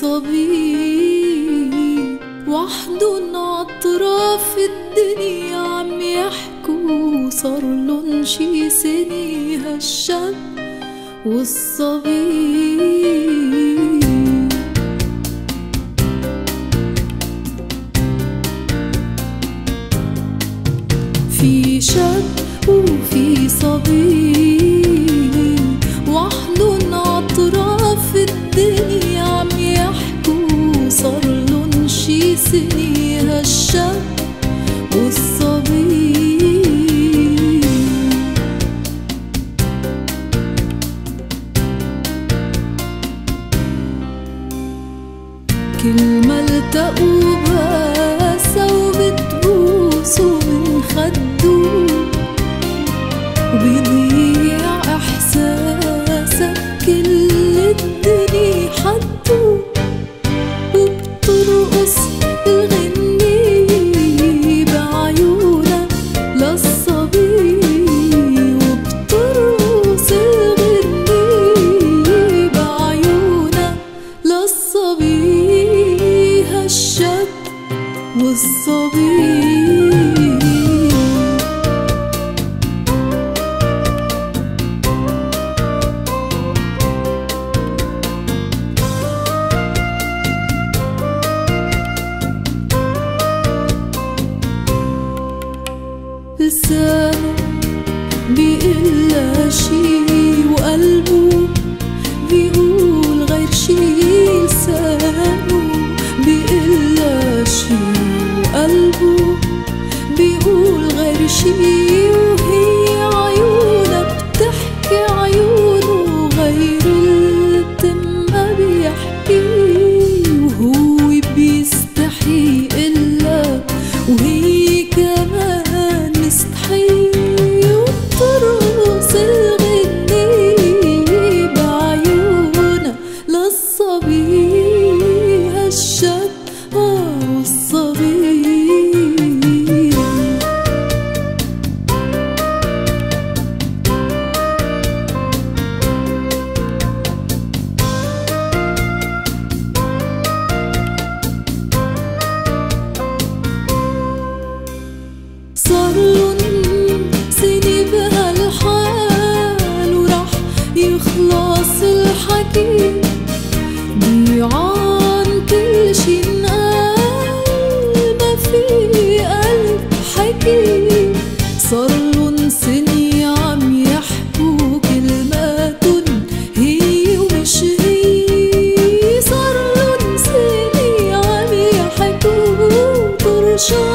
صبي وحدن عطراف الدنيا عم يحكوا صارلن شي سني هالشاب والصبي. في شاب وفي صبي وحدن عطراف الدنيا عم يحكوا صارلن شي سني هالشاب والصبي. كل ما التقوا باسوا بتبوسوا من خدوا وبيضيع احساسك كل الدنيا حدوا وبترقص الغنية بعيونك للصبي وبترقص الغنية بعيونك للصبي هالشاب والصبي. لسانه بيقلها شي وقلبه بيقول غير شي. لسانه بيقلها شي وقلبه بيقول غير شي وهي عيونها بتحكي عيونه غير التم ما بيحكي وهو بيستحي إلا وهي كمان مستحي وبترقص الغنية بعيونها للصبي هالشاب والصبي. صارلن سني بهالحال وراح يخلص الحكي ضيعان كل شي انقال ما في قلب حكي. صارلن سني عم يحكوا كلماتن هي ومش هي. صارلن سني عم يحكوا طرشان